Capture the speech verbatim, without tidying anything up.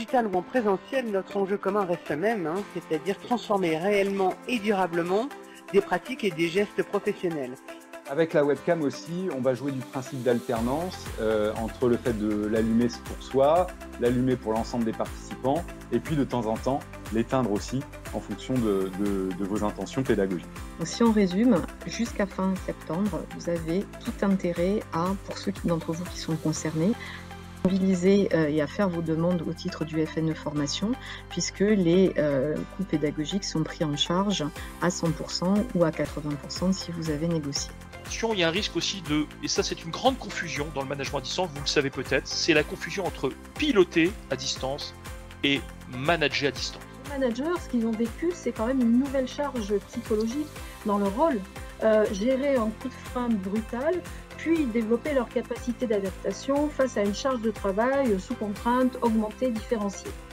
digital ou en présentiel, notre enjeu commun reste le même, hein, c'est-à-dire transformer réellement et durablement des pratiques et des gestes professionnels. Avec la webcam aussi, on va jouer du principe d'alternance euh, entre le fait de l'allumer pour soi, l'allumer pour l'ensemble des participants, et puis de temps en temps, l'éteindre aussi en fonction de, de, de vos intentions pédagogiques. Donc, si on résume, jusqu'à fin septembre, vous avez tout intérêt à, pour ceux d'entre vous qui sont concernés, mobiliser euh, et à faire vos demandes au titre du F N E Formation, puisque les euh, coûts pédagogiques sont pris en charge à cent pour cent ou à quatre-vingts pour cent si vous avez négocié. Il y a un risque aussi de, et ça c'est une grande confusion dans le management à distance, vous le savez peut-être, c'est la confusion entre piloter à distance et manager à distance. Les managers, ce qu'ils ont vécu, c'est quand même une nouvelle charge psychologique dans leur rôle. Euh, gérer un coup de frein brutal, puis développer leur capacité d'adaptation face à une charge de travail sous contrainte, augmentée, différenciée.